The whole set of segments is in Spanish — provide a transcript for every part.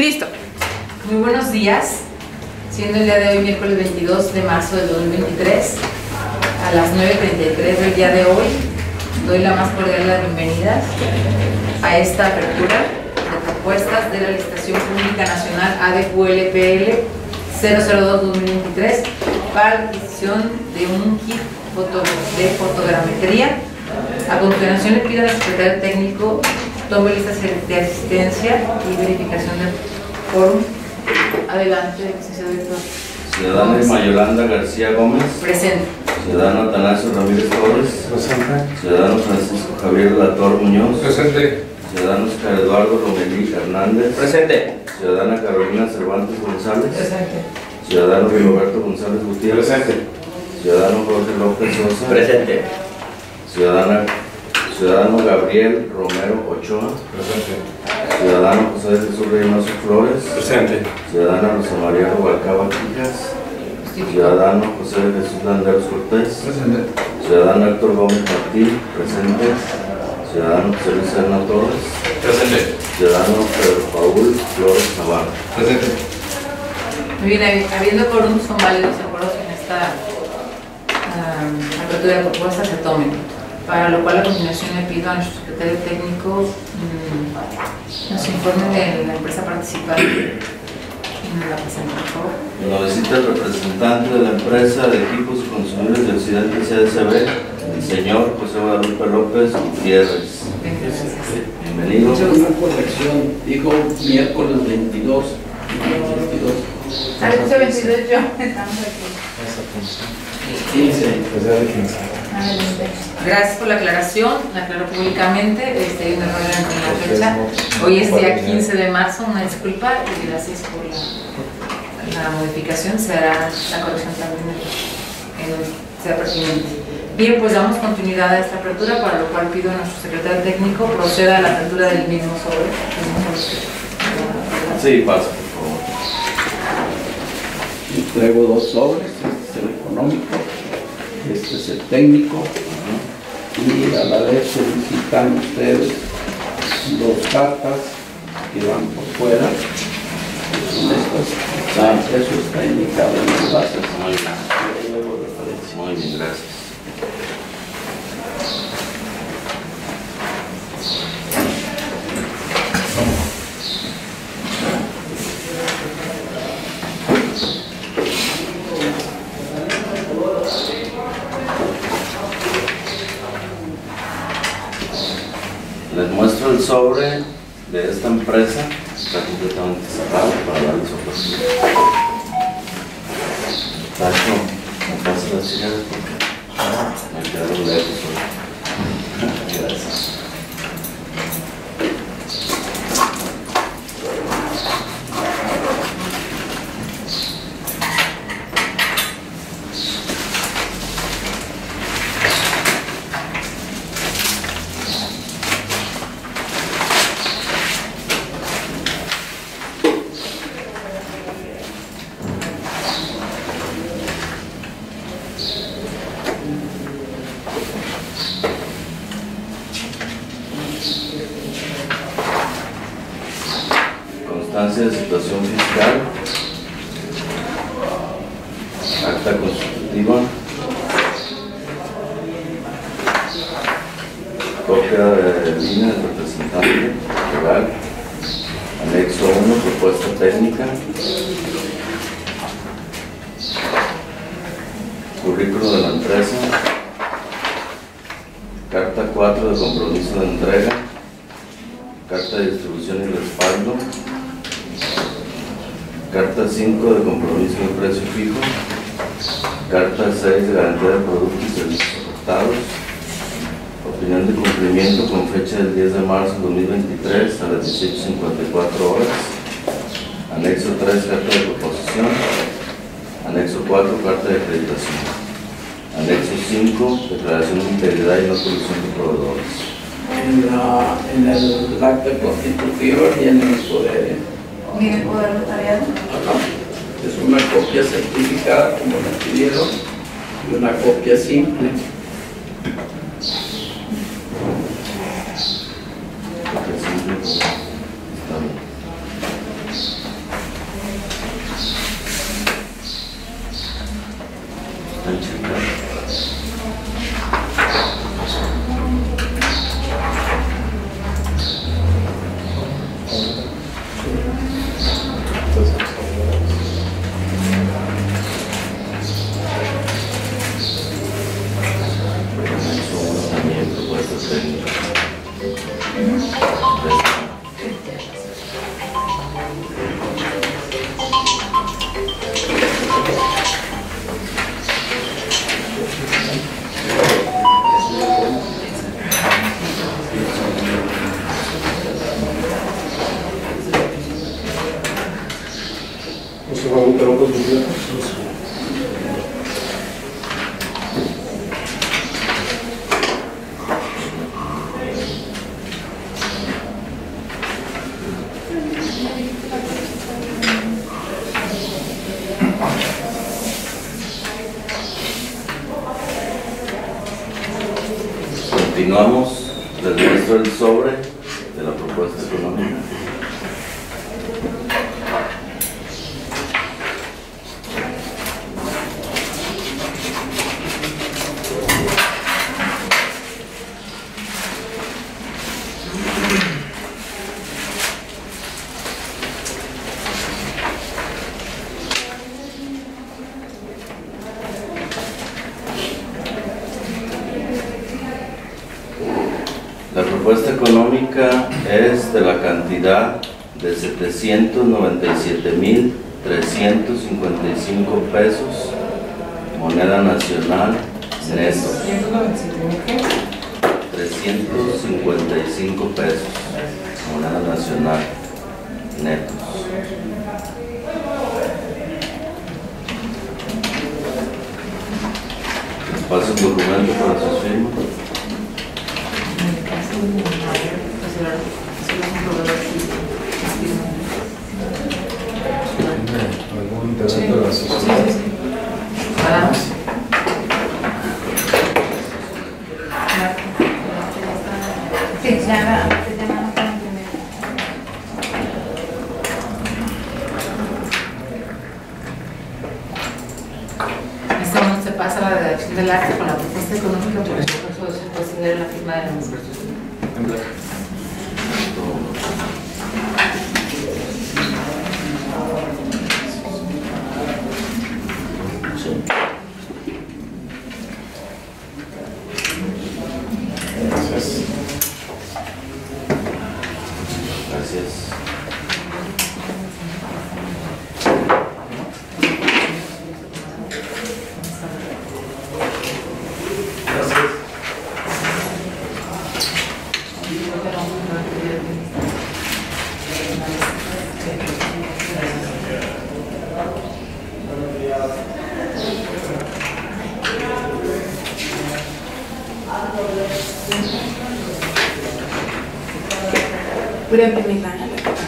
Listo. Muy buenos días. Siendo el día de hoy miércoles 22 de marzo del 2023 a las 9:33 del día de hoy, doy la más cordial de las bienvenidas a esta apertura de propuestas de la Licitación Pública Nacional ADQLPL 002-2023 para la adquisición de un kit de fotogrametría. A continuación le pido al secretario técnico tome listas de asistencia y verificación del quórum. Adelante, licenciado director. Ciudadana Irma Yolanda García Gómez. Presente. Ciudadano Atanasio Ramírez Torres. Presente. Ciudadano Francisco Javier Lator Muñoz. Presente. Ciudadano Oscar Eduardo Romelí Hernández. Presente. Ciudadana Carolina Cervantes González. Presente. Ciudadano Roberto González Gutiérrez. Presente. Ciudadano Jorge López Sosa. Presente. Ciudadano Gabriel Romero Ochoa. Presente. Ciudadano José de Jesús Reynoso Flores. Presente. Ciudadana Rosa María Rubalcaba Quijas. Ciudadano José de Jesús Landeros Cortés. Presente. Ciudadano Héctor Gómez Martí. Presente. Ciudadano José Luis Serna Torres. Presente. Ciudadano Pedro Paul Flores Navarro. Presente. Muy bien, habiendo quórum, son válidos acuerdos que en esta apertura de propuestas se tomen. Para lo cual a continuación le pido a nuestro secretario técnico nos informe de la empresa participante. ¿Me la presenta, por favor? Lo visita el representante de la empresa de equipos y consumidores de Occidente CSB, el señor José Guadalupe López Gutiérrez. Bienvenido. Mucho gusto. Una corrección, dijo miércoles 22. Al 22 yo, estamos aquí. 15. Gracias por la aclaración, la aclaró públicamente, hay un error en la fecha. Hoy es día 15 de marzo, una disculpa y gracias por la modificación, se hará la corrección también en sea pertinente. Bien, pues damos continuidad a esta apertura, para lo cual pido a nuestro secretario técnico proceda a la apertura del mismo sobre. Sí, pasa, por favor. Y traigo dos sobres, este es el económico, este es el técnico. Y a la vez solicitan ustedes dos cartas que van por fuera. Son estas. Eso está indicado en las bases. Muy bien. Luego referencia. Muy bien, gracias. Les muestro el sobre de esta empresa, está completamente cerrado para darles oportunidad. Tacho, me pasa la cigarra porque me quedaron lejos hoy. Gracias. Constancia de situación fiscal, acta constitutiva, copia de línea del representante legal, anexo 1, propuesta técnica, currículo de la empresa, carta 4 de compromiso de entrega, carta de distribución y respaldo, carta 5 de compromiso de precio fijo, carta 6 de garantía de productos y servicios aportados, opinión de cumplimiento con fecha del 10 de marzo de 2023 a las 18:54 horas, anexo 3 carta de proposición, anexo 4 carta de acreditación, anexo 5 declaración de integridad y no colusión de proveedores. En el acta constitutiva viene el poder. Mire el poder notariado. Es una copia certificada como la pidieron y una copia simple. Porque siempre está bien. También propuestas técnicas. Continuamos, les muestro el sobre de la propuesta económica. La propuesta económica es de la cantidad de 797,355 pesos, moneda nacional, neto. 355 pesos, moneda nacional, netos. Les paso el documento para sus firmas. ¿Algún integrante de la asociación? Este momento se pasa la redacción del acta con la propuesta económica, por eso se considera la firma de la misma. Gracias. Voy a imprimir la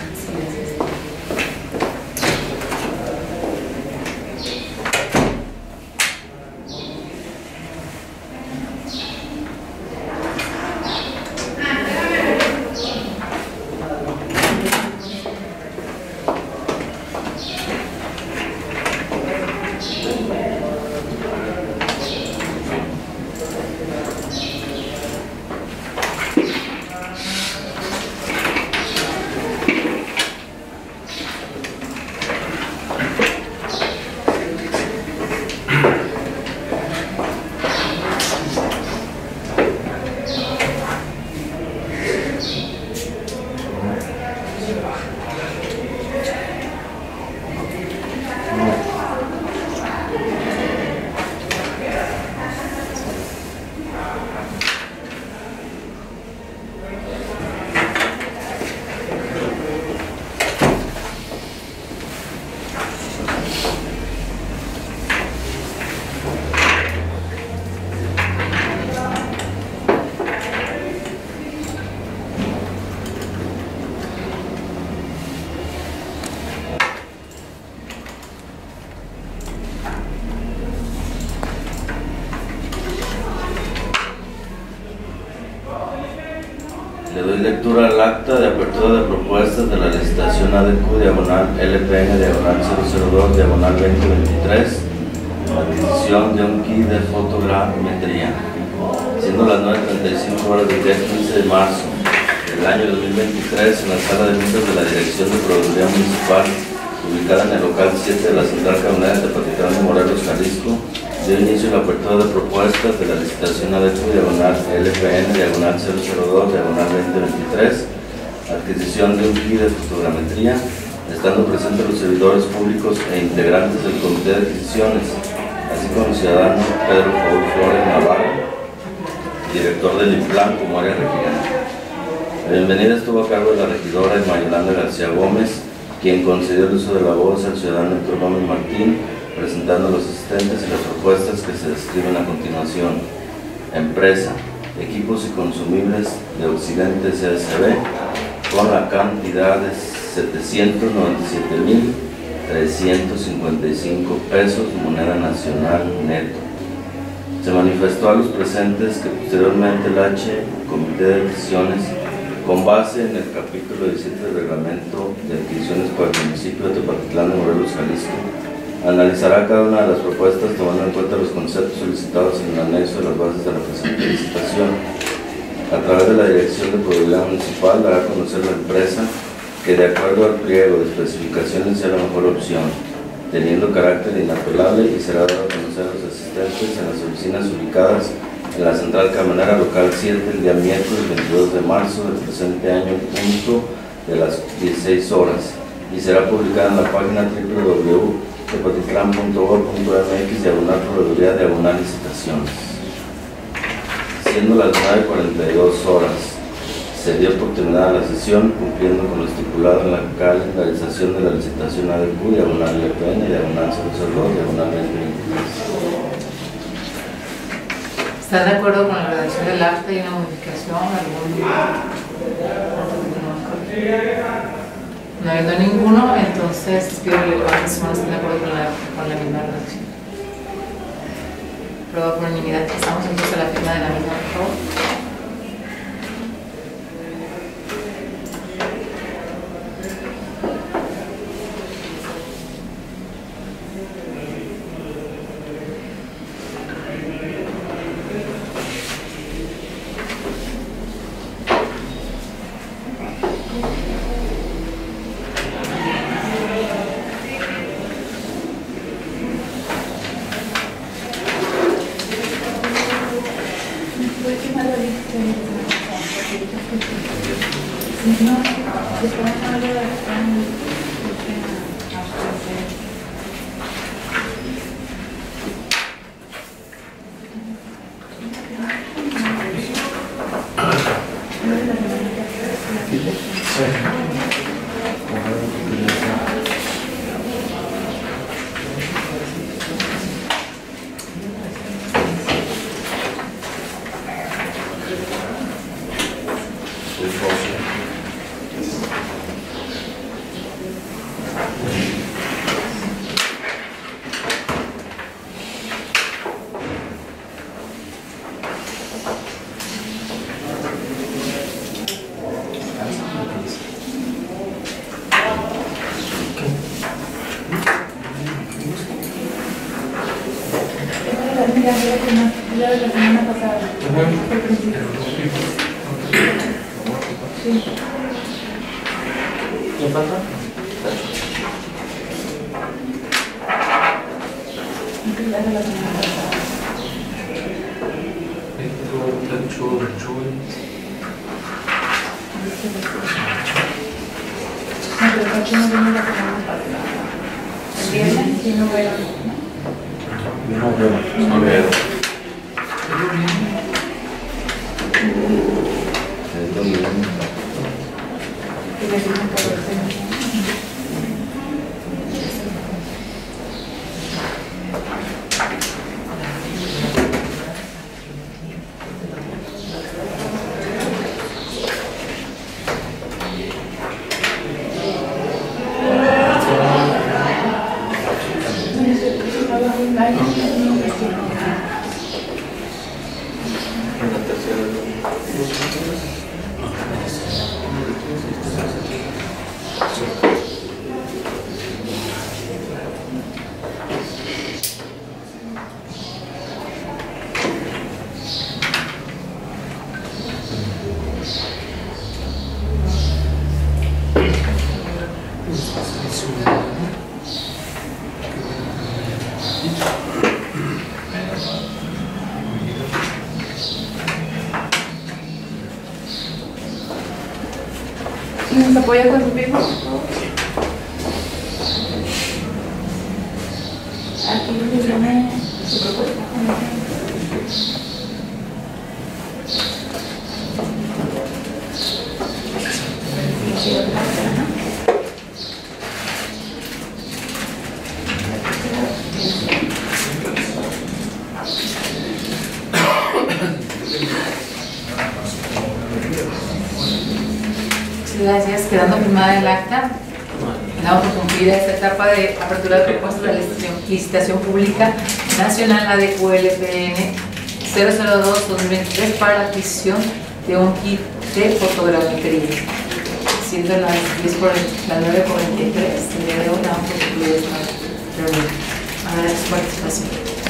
Le doy lectura al acta de apertura de propuestas de la licitación ADQ diagonal LPN diagonal 002 diagonal 2023, adquisición de un kit de fotogrametría, siendo las 9:35 horas del día 15 de marzo del del año 2023 en la sala de juntas de la Dirección de Procuraduría Municipal, ubicada en el local 7 de la Central Camionera de Tepatitlán de Morelos, Jalisco, dio inicio a la apertura de propuestas de la licitación ADECO diagonal LPN diagonal 002 diagonal 2023, adquisición de un kit de fotogrametría, estando presentes los servidores públicos e integrantes del Comité de Adquisiciones, así como el ciudadano Pedro Paul Flores Navarro, director del IPLAN como área regidora. La bienvenida estuvo a cargo de la regidora Emma Yolanda García Gómez, quien concedió el uso de la voz al ciudadano Héctor Gómez Martín, presentando a los asistentes y las propuestas que se describen a continuación. Empresa, equipos y consumibles de Occidente CSB, con la cantidad de 797,355 pesos, moneda nacional neto. Se manifestó a los presentes que posteriormente el Comité de Adquisiciones, con base en el capítulo 17 del Reglamento de Adquisiciones para el municipio de Tepatitlán de Morelos, Jalisco, analizará cada una de las propuestas tomando en cuenta los conceptos solicitados en el anexo de las bases de la presente licitación. A través de la Dirección de Procuraduría Municipal dará a conocer la empresa que, de acuerdo al pliego de especificaciones, sea la mejor opción, teniendo carácter inapelable, y será dado a conocer a los asistentes en las oficinas ubicadas en la Central Camionera Local 7 el día miércoles 22 de marzo del presente año, punto de las 16 horas, y será publicada en la página www.tepatitlán.org.mx/procuraduría/licitaciones. Siendo las 9:42 horas, se dio por terminada la sesión, cumpliendo con lo estipulado en la calendarización de la licitación ADQ diagonal LPN diagonal 002 diagonal 2023. ¿Están de acuerdo con la redacción del acta y una modificación? No habiendo ninguno, entonces pido que las personas estén de acuerdo con la misma redacción. Prueba por unanimidad. Estamos entonces a la firma de la misma, por favor. La semana pasada. Sí. ¿Qué pasa? La semana pasada. No, pero ¿por qué no vino la semana pasada? ¿El viernes? Sí, no veo, ¿no? A ver. Es lo mismo. Que le dicen por el centro. ¿Nos apoya con su firma, por favor? Aquí viene su propuesta. Gracias. Quedando firmada el acta, damos por cumplida esta etapa de apertura de propuestas de licitación pública nacional ADQLPN 002-2023 para la adquisición de un kit de fotogrametría. Siendo las 9:43, el día de hoy damos por concluida esta reunión. Agradezco su participación.